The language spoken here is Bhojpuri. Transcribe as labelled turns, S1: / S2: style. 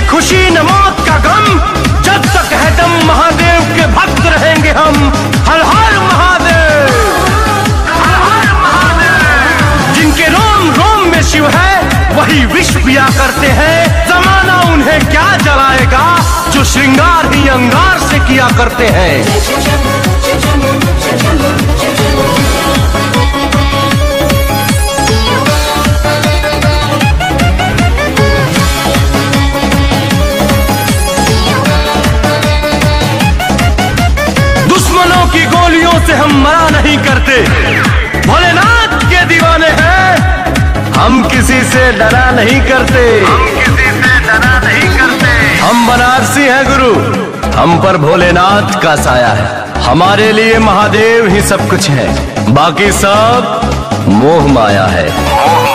S1: खुशी न मौत का गम, जब तक है दम महादेव के भक्त रहेंगे हम। हर हर महादेव, हर हर महादेव। जिनके रोम रोम में शिव है वही विष पिया करते हैं। जमाना उन्हें क्या जलाएगा जो श्रृंगार ही अंगार से किया करते हैं। दुश्मनों की गोलियों से हम मरा नहीं करते, भोलेनाथ के दीवाने हैं। हम किसी से डरा नहीं करते, हम किसी से डरा नहीं करते। हम बनारसी हैं गुरु, हम पर भोलेनाथ का साया है। हमारे लिए महादेव ही सब कुछ है, बाकी सब मोह माया है।